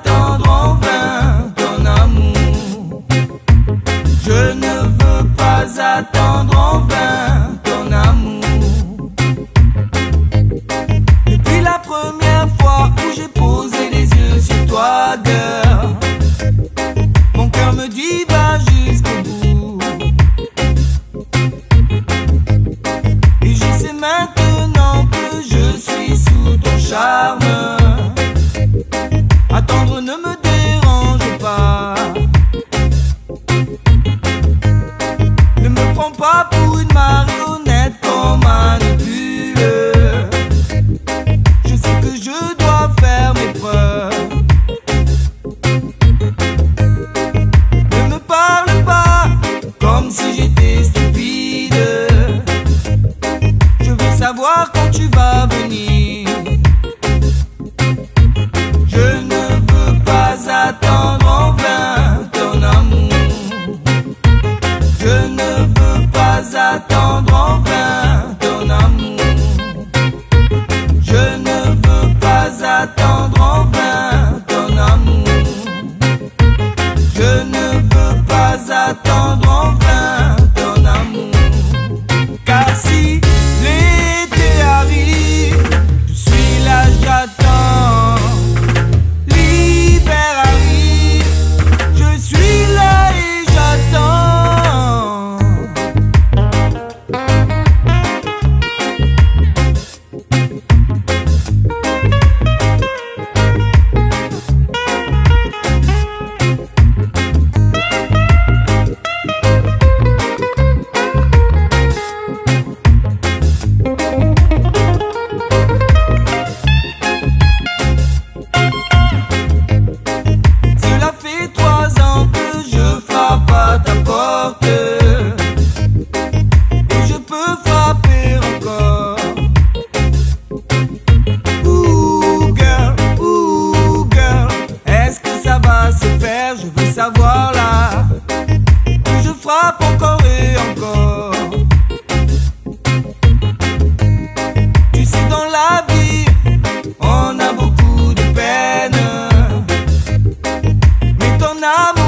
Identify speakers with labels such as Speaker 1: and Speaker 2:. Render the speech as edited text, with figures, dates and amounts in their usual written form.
Speaker 1: attendre en vain ton amour. Je ne veux pas attendre en vain ton amour. Depuis la première fois où j'ai posé les yeux sur toi, girl, mon cœur me dit va jusqu'au bout. Et je sais maintenant que je suis sous ton charme. Attendre ne me dérange pas. Ne me prends pas pour une marionnette qu'on manipule. Je sais que je dois faire mes preuves. Ne me parle pas comme si j'étais stupide. Je veux savoir quand tu vas venir. Je ne veux pas attendre en vain ton amour. Je ne veux pas attendre en vain ton amour. Je ne veux pas attendre en vain ton amour. Je ne veux pas attendre en vain ton amour. Car si l'été arrive, je suis là, j'attends. L'hiver arrive, je suis là et j'attends. Cela fait 3 ans que je frappe à ta porte, et je peux frapper encore. Ooh girl, est-ce que ça va se faire? Je veux savoir là, que je frappe encore et encore. Tu sais, dans la vie, on a beaucoup de peine, mais ton âme